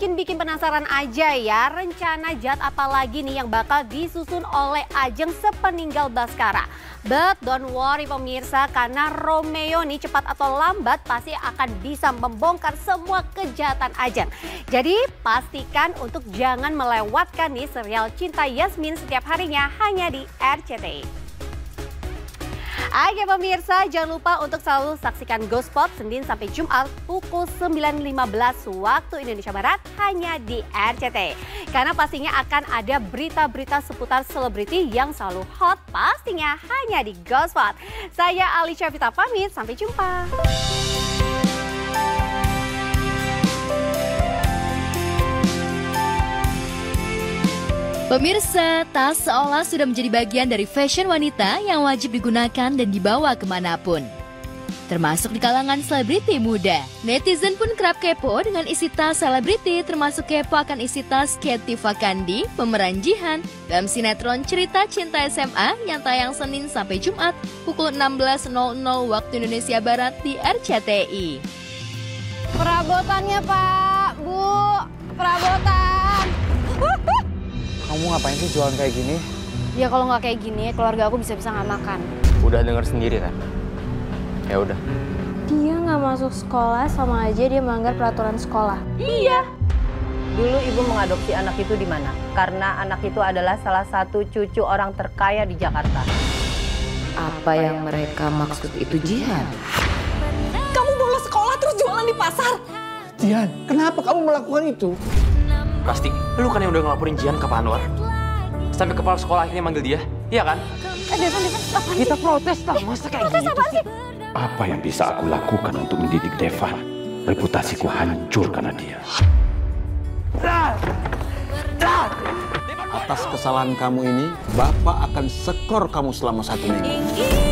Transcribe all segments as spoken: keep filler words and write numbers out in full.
bikin-bikin penasaran aja ya, rencana jahat apa lagi nih yang bakal disusun oleh Ajeng sepeninggal Baskara. But don't worry pemirsa, karena Romeo nih cepat atau lambat pasti akan bisa membongkar semua kejahatan Ajeng. Jadi pastikan untuk jangan melewatkan nih serial Cinta Yasmin setiap harinya hanya di R C T I. Oke pemirsa, jangan lupa untuk selalu saksikan Gospot Senin sampai Jumat pukul sembilan lima belas waktu Indonesia Barat hanya di R C T I. Karena pastinya akan ada berita-berita seputar selebriti yang selalu hot pastinya hanya di Gospot. Saya Alicia Vita pamit, sampai jumpa. Pemirsa, tas seolah sudah menjadi bagian dari fashion wanita yang wajib digunakan dan dibawa kemanapun. Termasuk di kalangan selebriti muda. Netizen pun kerap kepo dengan isi tas selebriti, termasuk kepo akan isi tas Katy Fakandi, pemeran Jihan, dalam sinetron Cerita Cinta S M A yang tayang Senin sampai Jumat pukul enam belas waktu Indonesia Barat di R C T I. Perabotannya Pak, Bu, perabotan. Kamu ngapain sih jualan kayak gini? Ya kalau nggak kayak gini, keluarga aku bisa-bisa nggak makan. Udah denger sendiri kan? Ya udah. Dia nggak masuk sekolah sama aja dia melanggar peraturan sekolah. Iya. Dulu ibu mengadopsi anak itu di mana? Karena anak itu adalah salah satu cucu orang terkaya di Jakarta. Apa yang mereka maksud itu Jihan? Kamu bolos sekolah terus jualan di pasar? Jihan, kenapa kamu melakukan itu? Pasti, lu kan yang udah ngelaporin Jihan ke Pak Anwar. Sampai kepala sekolah akhirnya manggil dia, iya kan? Eh, Devan, Devan, apaan Kita sih? protes lah, masa kayak Protes gitu apaan sih? Apa yang bisa aku lakukan untuk mendidik Devan? Reputasiku hancur karena dia. Atas kesalahan kamu ini, Bapak akan skor kamu selama satu minggu.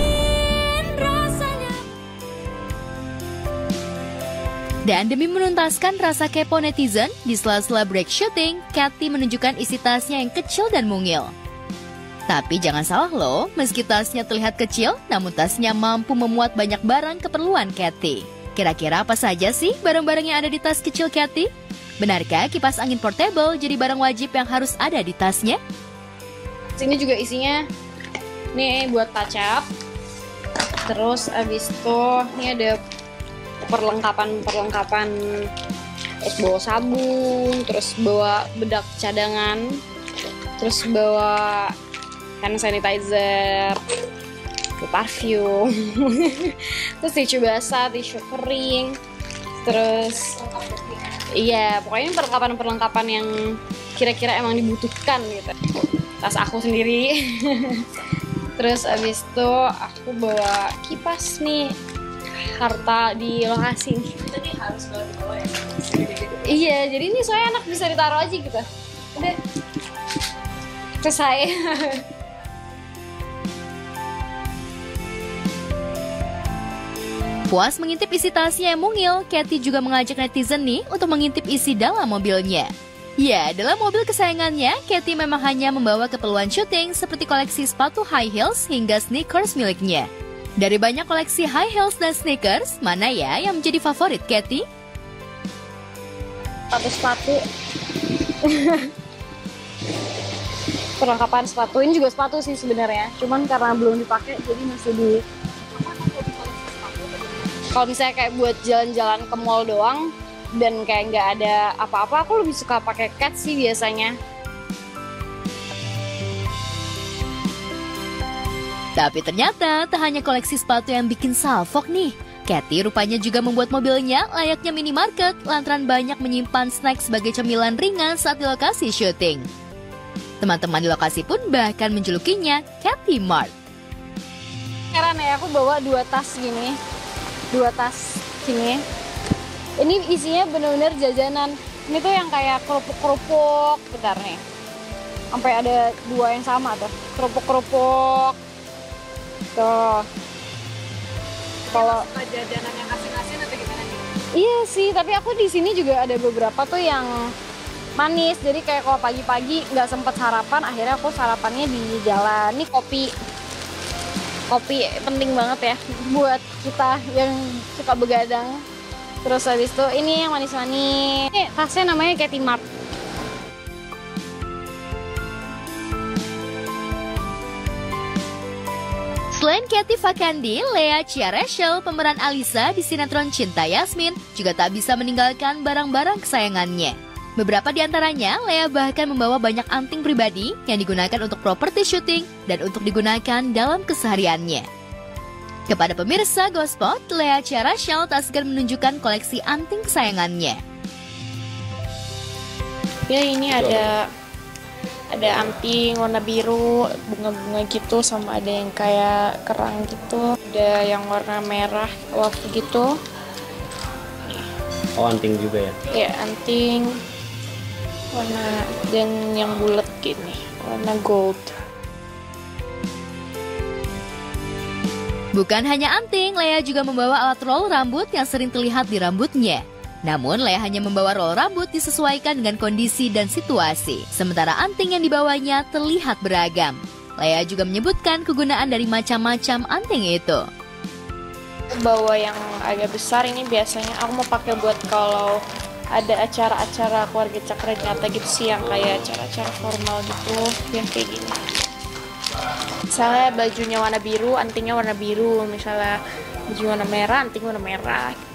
Dan demi menuntaskan rasa kepo netizen, di sela-sela break syuting, Katy menunjukkan isi tasnya yang kecil dan mungil. Tapi jangan salah loh, meski tasnya terlihat kecil, namun tasnya mampu memuat banyak barang keperluan Katy. Kira-kira apa saja sih barang-barang yang ada di tas kecil Katy? Benarkah kipas angin portable jadi barang wajib yang harus ada di tasnya? Sini juga isinya, nih buat touch up. Terus abis itu, ini ada perlengkapan-perlengkapan, terus bawa sabun, terus bawa bedak cadangan, terus bawa hand sanitizer, parfum, terus tisu basah, tisu kering, terus iya pokoknya perlengkapan-perlengkapan yang kira-kira emang dibutuhkan gitu. Tas aku sendiri. Terus abis itu aku bawa kipas nih, harta di lokasi nih. Tadi harus bawa di bawah ya? Iya, jadi ini soalnya anak bisa ditaruh aja gitu. Udah, selesai. Puas mengintip isi tasnya yang mungil, Katy juga mengajak netizen nih untuk mengintip isi dalam mobilnya. Ya, dalam mobil kesayangannya, Katy memang hanya membawa keperluan syuting seperti koleksi sepatu high heels hingga sneakers miliknya. Dari banyak koleksi high heels dan sneakers, mana ya yang menjadi favorit Katy? Sepatu-sepatu. Perlengkapan sepatu, ini juga sepatu sih sebenarnya. Cuman karena belum dipakai, jadi masih di... Kalau misalnya kayak buat jalan-jalan ke mall doang, dan kayak nggak ada apa-apa, aku lebih suka pakai cat sih biasanya. Tapi ternyata tak hanya koleksi sepatu yang bikin salfok nih. Katy rupanya juga membuat mobilnya layaknya minimarket lantaran banyak menyimpan snack sebagai cemilan ringan saat di lokasi syuting. Teman-teman di lokasi pun bahkan menjulukinya Katy Mart. Heran ya, aku bawa dua tas gini, dua tas gini. Ini isinya bener-bener jajanan. Ini tuh yang kayak kerupuk-kerupuk, bentar nih. Sampai ada dua yang sama tuh, kerupuk-kerupuk. Tuh. Kalau jajanan yang asin-asin atau gimana nih? Iya sih, tapi aku di sini juga ada beberapa tuh yang manis. Jadi kayak kalau pagi-pagi nggak sempet sarapan, akhirnya aku sarapannya di jalan. Ini kopi, kopi penting banget ya buat kita yang suka begadang. Terus habis itu ini yang manis-manis. Ini tasnya namanya Katy Mart. Selain Katy Fakandi, Lea Cia Rachel, pemeran Alisa di sinetron Cinta Yasmin, juga tak bisa meninggalkan barang-barang kesayangannya. Beberapa di antaranya, Lea bahkan membawa banyak anting pribadi yang digunakan untuk properti syuting dan untuk digunakan dalam kesehariannya. Kepada pemirsa Gospot, Lea Cia Rachel tak segan menunjukkan koleksi anting kesayangannya. Ya ini ada ada anting warna biru, bunga-bunga gitu, sama ada yang kayak kerang gitu. Ada yang warna merah, wave gitu. Oh, anting juga ya? Ya, anting warna dan yang bulat gini, warna gold. Bukan hanya anting, Lea juga membawa alat roll rambut yang sering terlihat di rambutnya. Namun, Lea hanya membawa roll rambut disesuaikan dengan kondisi dan situasi. Sementara anting yang dibawanya terlihat beragam. Lea juga menyebutkan kegunaan dari macam-macam anting itu. Bawa yang agak besar ini biasanya aku mau pakai buat kalau ada acara-acara keluarga Cakranyata gitu sih, yang kayak acara-acara formal gitu, yang kayak gini. Misalnya bajunya warna biru, antingnya warna biru. Misalnya baju warna merah, anting warna merah.